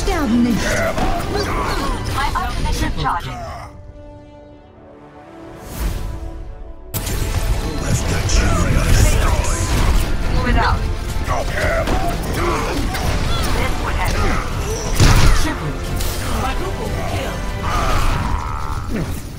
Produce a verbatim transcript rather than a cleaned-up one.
sterben nicht. My ultimate is charging. Move it out. This would have Triple kill. Quadruple kill.